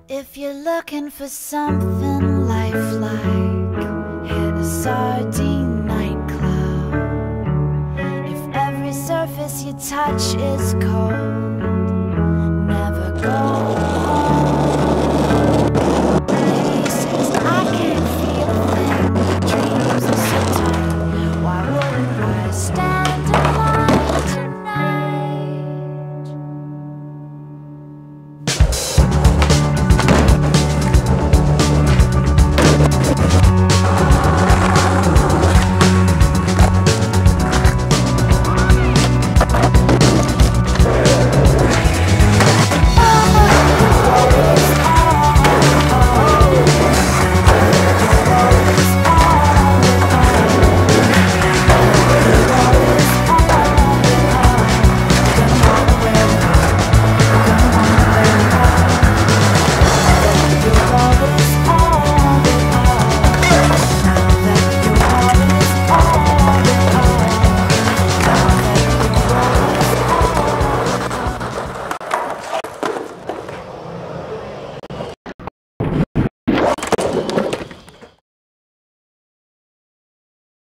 If you're looking for something lifelike, hit a sardine nightclub. If every surface you touch is cold,